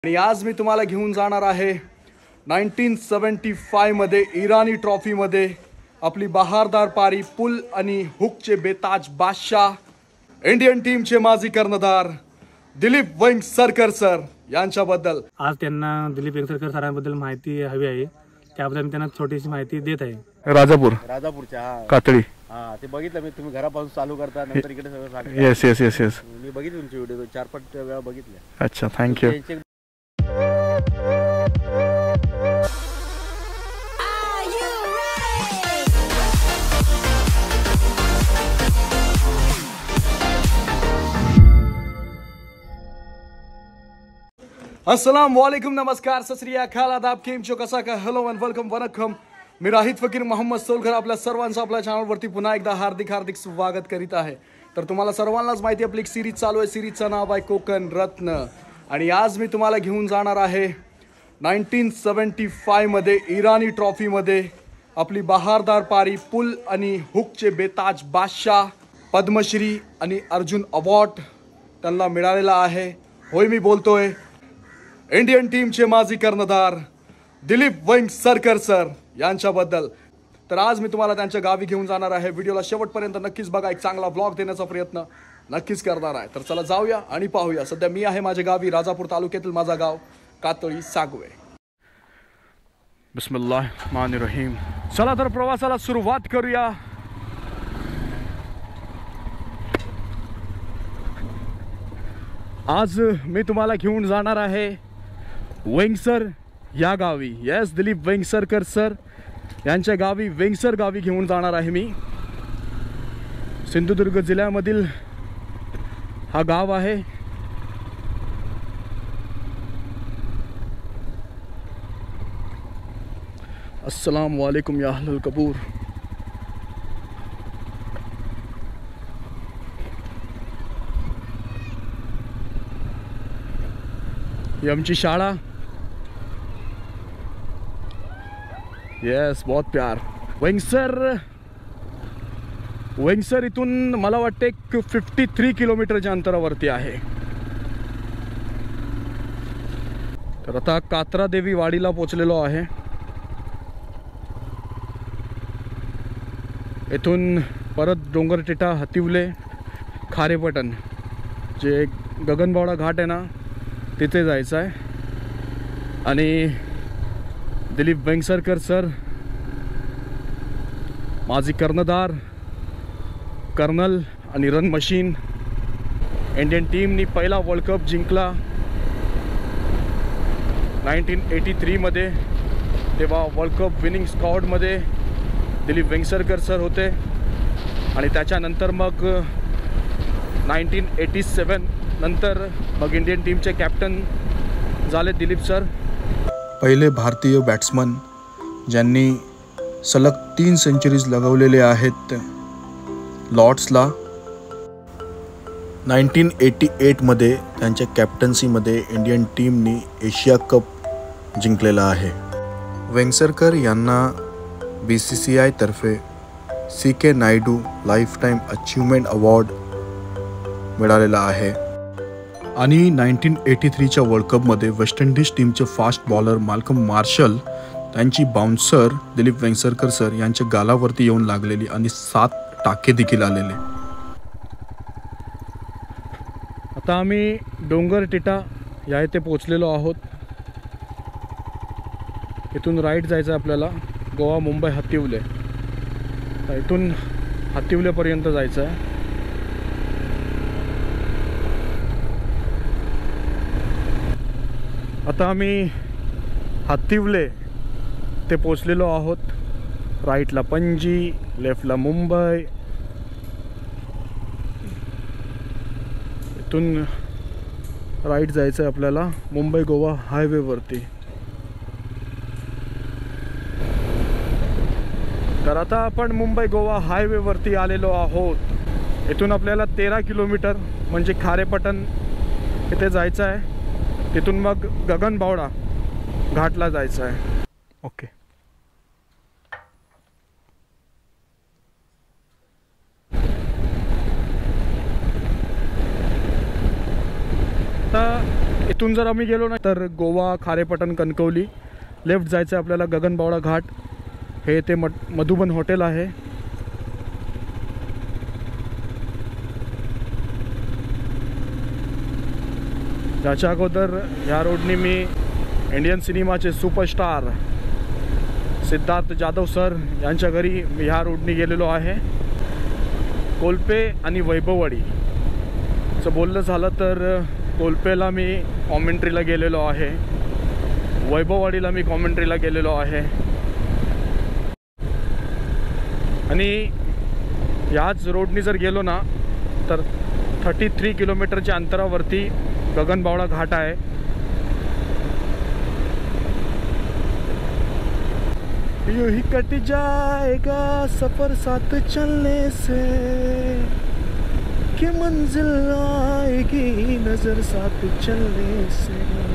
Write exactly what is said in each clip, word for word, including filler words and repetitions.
आणि आज मी तुम्हाला घेऊन जाणार आहे नाईन्टीन सेवन्टी फाय मध्ये इराणी ट्रॉफी मध्ये आपली बहारदार पारी पुल आणि हुकचे बेताज बादशाह इंडियन टीमचे माजी कर्णधार दिलीप वेंगसरकर सर यांच्याबद्दल आज त्यांना दिलीप वेंगसरकर सरांबद्दल माहिती हवी आहे, त्याबद्दल मी त्यांना छोटीशी माहिती देत आहे। राजापूर राजापूरच्या हा कातळी हा ते बघितलं मी, तुम्ही घरापासून चालू करता नंतर इकडे सगळं सांगता। येस येस येस येस मी बघितले तुमचे व्हिडिओ, चार पाच वेळा बघितले। अच्छा, थँक्यू। अस्सलाम वालेकुम, नमस्कार, सत श्री अकाल, आदाब, केम छो, कसा का, हेलो एंड वेलकम, वनकम। मी राहित फकीर मोहम्मद सोलकर आपल्या सर्वांचं आपल्या चॅनलवरती पुन्हा एकदा हार्दिक हार्दिक स्वागत करीत आहे। तर तुम्हाला सर्वांनाच माहिती आपली एक सिरीज चालू आहे, सिरीजचं नाव आहे कोकण रत्न। आणि आज मी तुम्हाला घेऊन जाणार आहे नाईन्टीन सेवन्टी फाय मध्ये इराणी ट्रॉफी मध्ये आपली बहारदार पारी पुल आणि हुकचे बेताज बादशाह पद्मश्री आणि अर्जुन अवॉर्ड त्यांना मिळालेला आहे। होय, मी बोलतोय इंडियन टीमचे माजी कर्णधार दिलीप वेंगसरकर सर यांच्याबद्दल। तर आज मी तुम्हाला त्यांच्या गावी घेऊन जाणार आहे। व्हिडिओला शेवटपर्यंत नक्कीच बघा, एक चांगला ब्लॉग देण्याचा प्रयत्न नक्कीच करणार आहे। तर चला जाऊया आणि पाहूया। सध्या मी आहे माझ्या गावी, राजापूर तालुक्यातील माझा गाव कातळी सागवे। बिस्मिल्लाह रहमान रहीम। चला तर प्रवासाला सुरुवात करूया। आज मी तुम्हाला घेऊन जाणार आहे वेंगसर या गावी। यस, दिलीप वेंगसरकर सर यांच्या गावी, वेंगसर गावी घेऊन जाणार आहे मी। सिंधुदुर्ग जिल्ह्यामधील हा गाव आहे। अस्सलाम वालेकुम या अहलुल कबूर। ये आमची शाळा। यस, बहुत प्यार। वेंगसर वेंगसर इथून मला वाटते एक फिफ्टी थ्री किलोमीटरच्या अंतरावरती आहे। तर आता कात्रा देवी वाडीला पोचलेलो आहे। इथून परत डोंगरटिटा, हतिवले, खारेपटण जे गगनबावडा घाट आहे ना, तिथे जायचं आहे। आणि दिलीप वेंगसरकर सर माजी कर्णधार, कर्नल आणि रन मशीन। इंडियन टीमनी पहिला वर्ल्ड कप जिंकला नाईन्टीन एटी थ्रीमध्ये, तेव्हा वर्ल्ड कप विनिंग स्क्वॉडमध्ये दिलीप वेंगसरकर सर होते। आणि त्याच्यानंतर मग नाईन्टीन एटी सेवन नंतर मग इंडियन टीमचे कॅप्टन झाले दिलीप सर। पहिले भारतीय बॅट्समन ज्यांनी सलग तीन सेंचुरीज लगवलेले आहेत लॉर्ड्सला। नाईन्टीन एटी एटमध्ये त्यांच्या कॅप्टन्सीमध्ये इंडियन टीमनी एशिया कप जिंकलेला आहे। वेंगसरकर यांना बी सी सी आयतर्फे C K Naidu lifetime achievement award मिळालेला आहे। आणि नाईन्टीन एटी थ्रीच्या वर्ल्ड कपमध्ये वेस्ट इंडिज टीमचे फास्ट बॉलर माल्कम मार्शल त्यांची बाउन्सर दिलीप वेंगसरकर सर यांच्या गालावरती येऊन लागलेली आणि सात टाके देखील आलेले। आता आम्ही डोंगरटिटा या इथे पोचलेलो आहोत। इथून राईट जायचं आहे आपल्याला, गोवा मुंबई हतिवले। इथून हतिवलेपर्यंत जायचं आहे। आता आम्ही हतिवले ते पोचलेलो आहोत। राईटला पणजी, लेफ्टला मुंबई। इथून राईट जायचं आहे आपल्याला मुंबई गोवा हायवेवरती। तर आता आपण मुंबई गोवा हायवेवरती आलेलो आहोत। इथून आपल्याला तेरा किलोमीटर म्हणजे खारेपटण इथे जायचं आहे। तिथून मग गगनबावडा घाटला जायचं आहे। ओके। आता इथून जर आम्ही गेलो ना तर गोवा, खारेपटण, कणकवली, लेफ्ट जायचं आहे आपल्याला गगनबावडा घाट. हे ते मड मधुबन हॉटेल आहे. त्याच्या अगोदर ह्या रोडनी मी इंडियन सिनेमाचे सुपरस्टार सिद्धार्थ जाधव सर यांच्या घरी मी ह्या रोडनी गेलेलो आहे. कोल्पे आणि वैभववाडीचं बोलणं झालं तर कोल्पेला मी कॉमेंट्रीला गेलेलो आहे, वैभववाडीला मी कॉमेंट्रीला गेलेलो आहे. आणि याच रोडनी जर गेलो ना तर थर्टी थ्री किलोमीटरच्या अंतरावरती गगनबावडा घाट आहे. यूं ही कट जाएगा सफर साथ चलने से, कि मंजिल आएगी नजर साथ चलने से.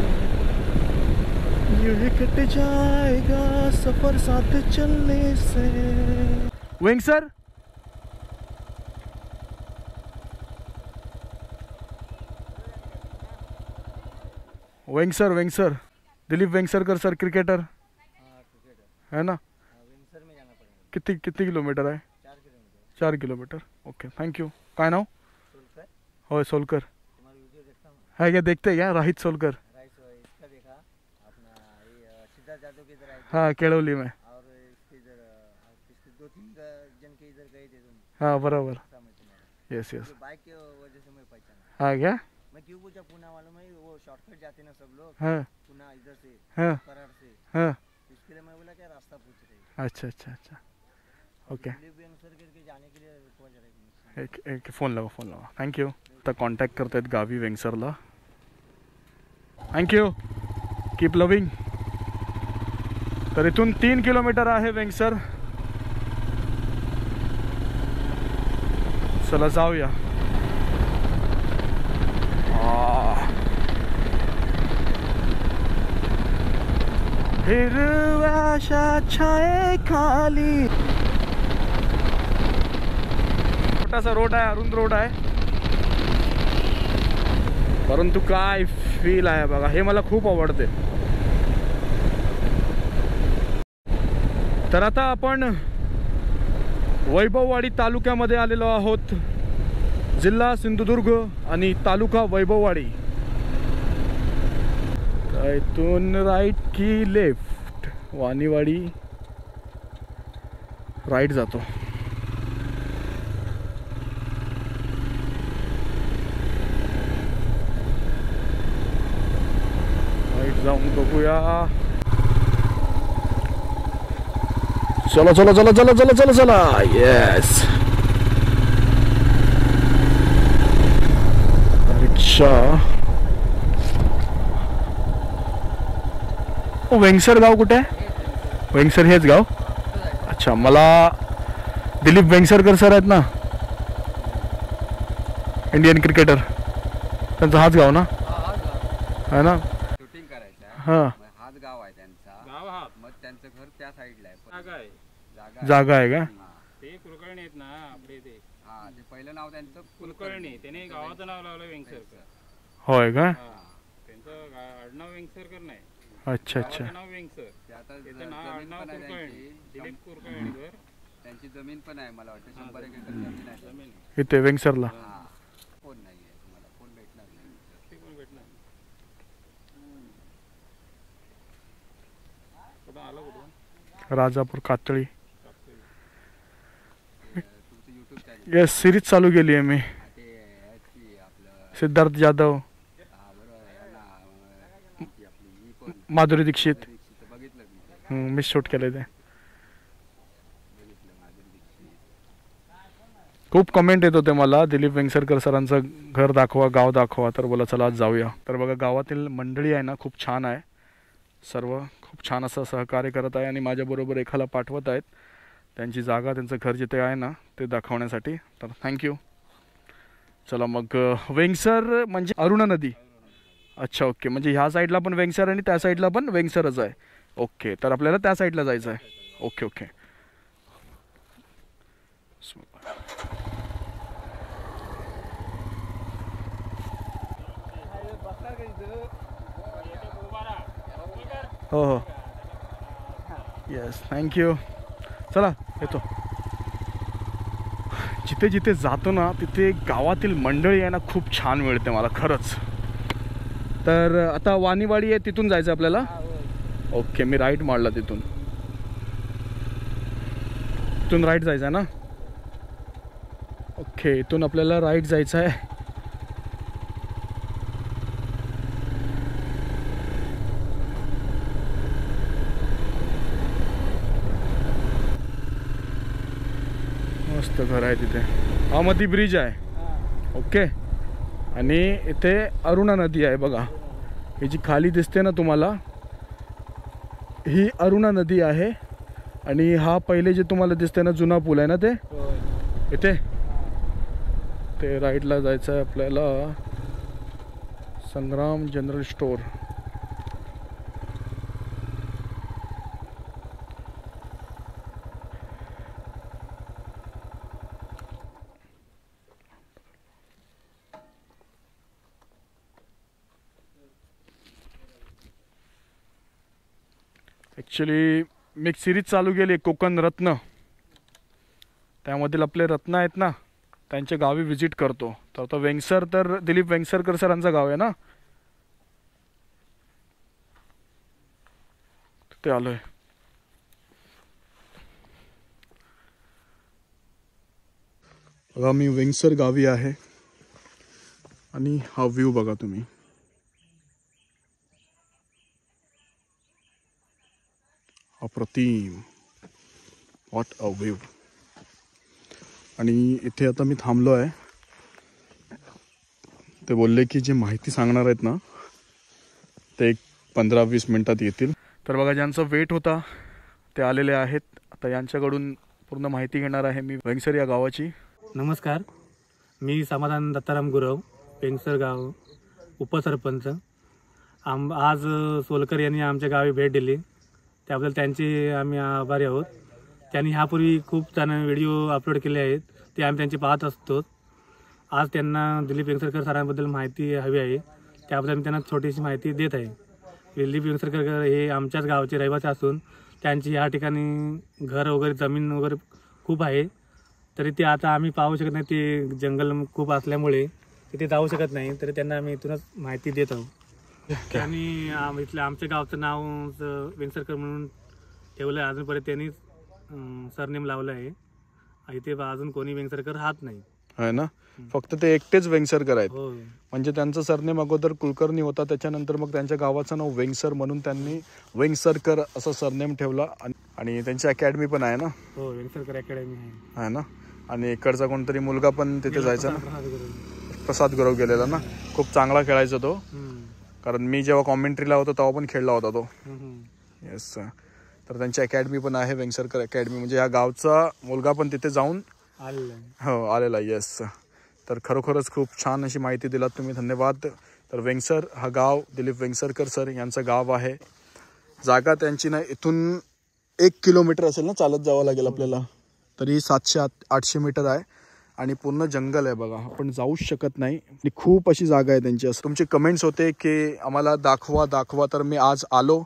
यूं ही कट जाएगा सफर साथ चलने से. विंग सर, विंग सर, विंग sir, Dilip Vengsarkar sir, cricketer है ना. किती किती किलोमीटर आहे? चार किलोमीटर. Okay, thank you. काय नाव? हो, सोलकर है क्या? देखते क्या? राहित सोलकर. हाँ, केळवली में. हाँ बराबर. Yes yes. हाँ क्या? मैं क्यों पूछा पुणे वालों में, वो शॉर्टकट जाते ना सब लोग. हाँ पुणे इधर से, हाँ कराड़ से. हाँ. इसके लिए मैं बोला क्या रास्ता पूछ रहे. अच्छा अच्छा अच्छा. ओके, सर करके जाने के लिए रुकवा जरा. एक एक फोन लावा, फोन लावा. थँक्यू. आता कॉन्टॅक्ट करतायत गावी वेंगसरला. थँक्यू. Keep loving. तर इथून तीन किलोमीटर आहे वेंगसर. चला जाऊया. हिरव्याशा छाये खाली. छोटासा रोड आहे, अरुंद रोड आहे, परंतु काय फील आहे बघा. हे मला खूप आवडते. तर आता आपण वैभववाडी तालुक्यामध्ये आलेलो आहोत. जिल्हा सिंधुदुर्ग आणि तालुका वैभववाडी. इथून राईट की लेफ्ट वाणीवाडी राईट जातो. राईट जाऊन बघूया. चला चला चला चला चला चला चला. येस. रिक्षा. वेंगसर गाव कुठे आहे? वेंगसर हेच गाव. अच्छा, मला दिलीप वेंगसरकर सर आहेत ना, इंडियन क्रिकेटर, त्यांचा हाच गाव ना है ना. शूटिंग करायचं. हां, हाच गाव आहे त्यांचा. गाव हा. मग त्यांचं घर त्या साईडला आहे. जागा आहे. जागा जागा आहे का? ते कुलकर्णी आहेत ना आपले ते. हा, ते पहिलं नाव त्यांचं कुलकर्णी. त्याने गावाचं नाव लावलं वेंगसरकर. होय का? त्यांचं आडनाव वेंगसरकर नाही. अच्छा अच्छा. नाव वेंगसर. ते आता त्याचं जमीन नाव आडनाव पण आहे कुलकर्णी. त्यांची. दिलीप कुलकर्णीवर त्यांची जमीन पण आहे, मला वाटतं शंभर एकर जमीन आहे. जमीन इथे वेंगसरला. हा. कोण नाही आहे तुम्हाला, कोण भेटणार नाही. ते कोण भेटणार. कुठं आलं कुठून? राजापूर कातळी. तुमचं युट्यूब चॅनल. येस, सिरीज चालू केली आहे मी. ते ह्याची आपलं. सिद्धार्थ जाधव, हा बरोबर आहे ना. ती आपली ही कोण, माधुरी दीक्षित. दीक्षित बघितलं मी ते. हम्म, मी शूट केलं ते. बघितलं माधुरी दीक्षित. खूप कमेंट येत होते मला, दिलीप वेंगसरकर सरांचं घर दाखवा, गाव दाखवा. तर बोला चला आज जाऊया. तर बघा, गावातील मंडळी आहे ना खूप छान आहे. सर्व खूप छान असं सहकार्य करत आहे आणि माझ्याबरोबर एखाला पाठवत आहेत त्यांची जागा, त्यांचं घर जिथे आहे ना ते दाखवण्यासाठी. तर थँक्यू. चला मग, वेंगसर म्हणजे अरुणा नदी. अच्छा, ओके. म्हणजे ह्या साईडला पण वेंगसर आणि त्या साईडला पण वेंगसरच आहे. ओके, तर आपल्याला त्या साईडला जायचं आहे. Okay okay. हो हो येस थँक्यू. चला येतो. जिथे जिथे जातो ना तिथे गावातील मंडळी आहे ना खूप छान मिळते मला खरंच. तर आता वाणीवाडी आहे तिथून जायचं आपल्याला. ओके मी राईट मारला तिथून. इथून राईट जायचं आहे ना. ओके इथून आपल्याला राईट जायचं आहे. मस्त घर आहे तिथे. अहमदी ब्रिज आहे. ओके आणि इथे अरुणा नदी आहे बघा. ही जी खाली दिसते ना तुम्हाला ही अरुणा नदी आहे. आणि हा पहिले जे तुम्हाला दिसते ना जुना पूल आहे ना ते इथे ते राईटला जायचं आहे आपल्याला. Sangram general store. ॲक्च्युली मी एक सिरीज चालू केली कोकण रत्न. त्यामधील आपले रत्न आहेत ना त्यांच्या गावी व्हिजिट करतो. तर तो वेंगसर तर दिलीप वेंगसरकर सरांचं गाव आहे ना. तिथे आलोय. बघा मी वेंगसर गावी आहे आणि हा व्ह्यू बघा तुम्ही. अप्रतिम. What a view. आणि इथे आता मी थांबलो आहे. ते बोलले की जे माहिती सांगणार आहेत ना ते एक पंधरा वीस मिनिटात येतील. तर बघा ज्यांचा वेट होता ते आलेले आहेत. आता यांच्याकडून पूर्ण माहिती घेणार आहे मी वेंगसर या गावाची. नमस्कार, मी समाधान दत्ताराम गुरव, वेंगसर गाव उपसरपंच. आम आज सोलकर यांनी आमच्या गावी भेट दिली त्याबद्दल त्यांचे आम्ही आभारी आहोत. त्यांनी ह्यापूर्वी खूप छान व्हिडिओ अपलोड केले आहेत ते आम्ही त्यांचे पाहत असतो. आज त्यांना दिलीप वेंगसरकर सरांबद्दल माहिती हवी आहे त्याबद्दल मी त्यांना छोटीशी माहिती देत आहे. दिलीप वेंगसरकर हे आमच्याच गावाचे रहिवासी असून त्यांची ह्या ठिकाणी घर वगैरे जमीन वगैरे खूप आहे. तरी ते आता आम्ही पाहू शकत नाही. ते जंगल खूप असल्यामुळे तिथे जाऊ शकत नाही. तरी त्यांना आम्ही इथूनच माहिती देत आहोत. त्यांनी आम इथल्या आमच्या गावचं नाव वेंगसरकर म्हणून ठेवलं आहे. अजूनपर्यंत त्यांनीच सरनेम लावलं आहे. इथे अजून कोणी वेंगसरकर राहत नाही आहे ना. फक्त ते एकटेच वेंगसरकर आहेत. हो. म्हणजे त्यांचं सरनेम अगोदर कुलकर्णी होता. त्याच्यानंतर मग त्यांच्या गावाचं नाव वेंगसर म्हणून त्यांनी वेंगसरकर असं सरनेम ठेवला. आणि त्यांची अकॅडमी पण आहे ना. हो वेंगसरकर अकॅडमी आहे आहे ना. आणि इकडचा कोणतरी मुलगा पण तिथे जायचा ना प्रसाद गुरव गेलेला ना. खूप चांगला खेळायचा तो. कारण मी जेव्हा कॉमेंट्रीला होतो तेव्हा पण खेळला होता तो. येस. तर त्यांची अकॅडमी पण आहे वेंगसरकर अकॅडमी. म्हणजे या गावचा मुलगा पण तिथे जाऊन हो आलेला. येस. तर खरोखरच खूप छान अशी माहिती दिलात तुम्ही. धन्यवाद. तर वेंगसर हा गाव दिलीप वेंगसरकर सर यांचं गाव आहे. जागा त्यांची ना इथून एक किलोमीटर असेल ना चालत जावं लागेल आपल्याला. तरी सातशे आठ आठशे मीटर आहे आणि पूर्ण जंगल आहे बघा. आपण जाऊच शकत नाही. आणि खूप अशी जागा आहे त्यांची. असं तुमचे कमेंट्स होते की आम्हाला दाखवा दाखवा. तर मी आज आलो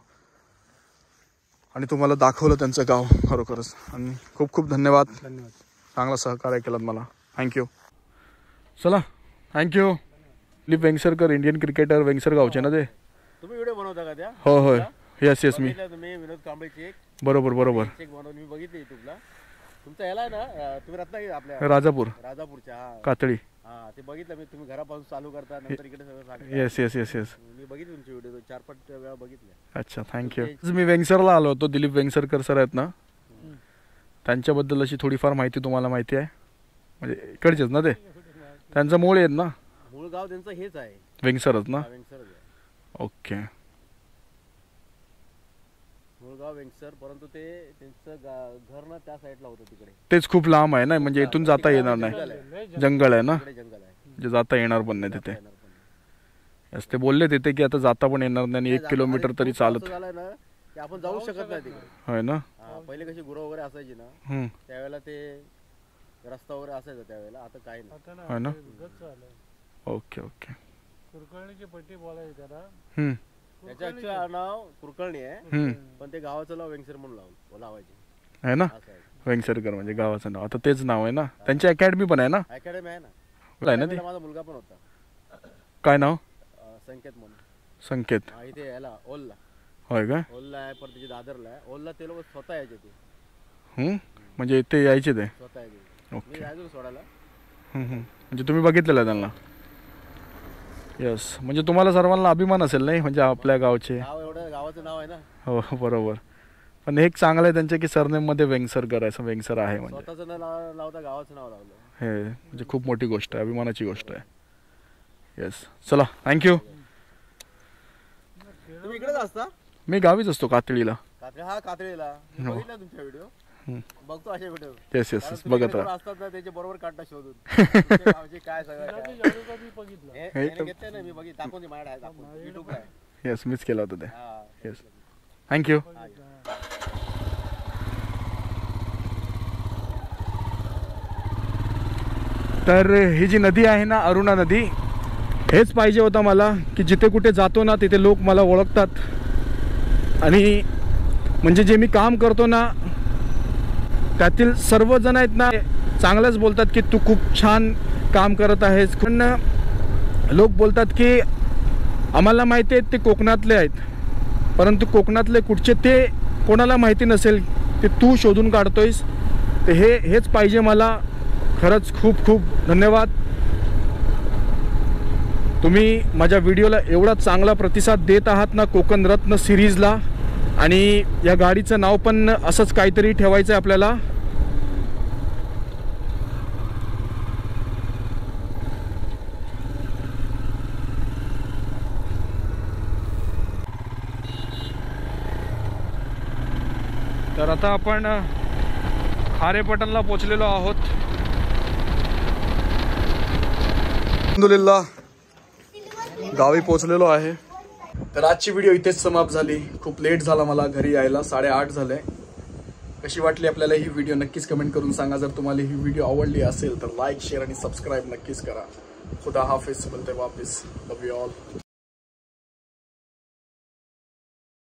आणि तुम्हाला दाखवलं त्यांचं गाव. खरोखरच आणि खूप खूप धन्यवाद. धन्यवाद. चांगला सहकार्य केलात मला. थँक्यू. चला thank you. Dilip Vengsarkar Indian cricketer Vengsar गावचे ना ते. तुम्ही व्हिडिओ बनवता का त्या? हो होय. येस येस मी बघितलं तुम्ही विनोद कांबळेची एक बरोबर बरोबर एक बनवून मी बघितली युट्यूबला. तुमचा याला आहे ना अं, तुम्ही रत्नागिरी आपल्या राजापूर राजापूरच्या. हा कातळी. हा ते बघितलं मी. तुम्ही घरापासून चालू करता नंतर इकडे सगळं सांगता. Yes yes yes yes. मी बघितली तुमची व्हिडिओ चार पाच वेळा बघितले. अच्छा थँक्यू. मी वेंगसरला आलो होतो. दिलीप वेंगसरकर सर आहेत ना त्यांच्याबद्दल अशी थोडीफार माहिती तुम्हाला माहिती आहे. म्हणजे इकडचेच ना ते. त्यांचं मूळ आहेत ना मूळ गाव त्यांचं हेच आहे वेंगसरच ना. वेंगसरच आहे. ओके. मूळ गाव वेंगसर परंतु ते त्यांचं गा- घर ना त्या साईडला होतं तिकडे. तेच खूप लांब आहे ना. म्हणजे इथून जाता येणार नाही. जंगल आहे ना. तिकडे जंगल आहे. जे जाता येणार पण नाही तिथे. येणार पण नाही. यस ते बोलले तिथे की आता जाता पण येणार नाही आणि एक नाही, किलोमीटर आता तरी खूप चालत. असं झालंय ना की आपण जाऊ शकत नाही तिकडे. होय ना. हा, पहिले कशी गुरं वगैरे असायची ना हम्म. त्यावेळेला ते रस्ता वगैरे असायचा त्यावेळेला. आता काही नाही. होय ना. Okay okay. कुरकळणीची पट्टी बोलायची त्याला. हम्म. त्याचं ऍक्च्युअल नाव कुरकर्णी आहे, हम्म. पण ते गावाचं नाव वेंगसर म्हणून लावून लावायचे आहे ना, असं आहे. वेंगसरकर म्हणजे गावाचं नाव. आता तेच नाव आहे ना. त्यांची अकॅडमी पण आहे ना, अकॅडमी आहे ना. आहे ना ती. माझा मुलगा पण होता, काय नाव? अं, संकेत म्हणून. संकेत. हा, इथे याला ओलला होय काय? ओलला आहे, परत त्याची दादरला आहे. ओलला ते लोक स्वतः यायचे, ते हम्म. म्हणजे ते यायचे ते. स्वतः यायचे. ओके. मी जायचो सोडायला. हम्म, हम्म. म्हणजे तुम्ही बघितलेलं आहे त्यांना. यस, म्हणजे तुम्हाला सर्वांना अभिमान असेल नाही, म्हणजे आपल्या गावचे. गाव एवढं गावाचं नाव आहे ना. हो बरोबर. पण एक चांगलं आहे त्यांचे की सरनेम मध्ये वेंगसरकर आहे, वेंगसर आहे म्हणजे. स्वतःचं नाव लाव- लावता गावाचं नाव लावलं. हे म्हणजे खूप मोठी गोष्ट आहे, अभिमानाची गोष्ट आहे. येस, चला थँक्यू. तुम्ही इकडेच असता? मी गावीच असतो कातळीला. कात्रे हा कात्रेला हो. बघितला तुमचा व्हिडिओ, हम्म. बघतो असे व्हिडिओ. येस येस येस, बघत राहा. असतात ना त्याचे बरोबर काढता शोधून. तुमच्या गावचे काय सगळं काय. हे- हे याने तर- घेतलंय ना, मी बघित टाकून दे माझ्याकडे आहे, टाकून युट्यूबला आहे. येस, मीच केलं होतं ते. हा. Yes, thank you. हा, या. तर ही जी नदी आहे ना, अरुणा नदी, हेच पाहिजे होतं मला की जिथे कुठे जातो ना तिथे लोक मला ओळखतात. आणि म्हणजे जे मी काम करतो ना त्यातील सर्वजण आहेत ना चांगलंच बोलतात की तू खूप छान काम करत आहेस. पण लोक बोलतात की आम्हाला माहिती आहे ते कोकणातले आहेत, परंतु कोकणातले कुठचे ते कोणाला माहिती नसेल, ते तू शोधून काढतोयस. तर हे हेच पाहिजे मला. खरंच खूप खूप धन्यवाद. तुम्ही माझ्या व्हिडिओला एवढा चांगला प्रतिसाद देत आहात ना, कोकण रत्न सिरीजला. आणि या गाडीचं नाव पण असंच काहीतरी ठेवायचं आहे आपल्याला. तर आता आपण खारेपटणला पोचलेलो आहोत. अल्हम्दुलिल्लाह गावी पोचलेलो आहे. तर आजची व्हिडिओ इथेच समाप्त झाली. खूप लेट झाला मला घरी यायला, साडेआठ झाले. कशी वाटली आपल्याला ही व्हिडिओ नक्कीच कमेंट करून सांगा. जर तुम्हाला ही व्हिडिओ आवडली असेल तर लाईक शेअर आणि सबस्क्राईब नक्कीच करा. खुदा हाफिज, बोलते वापिस. Love you all.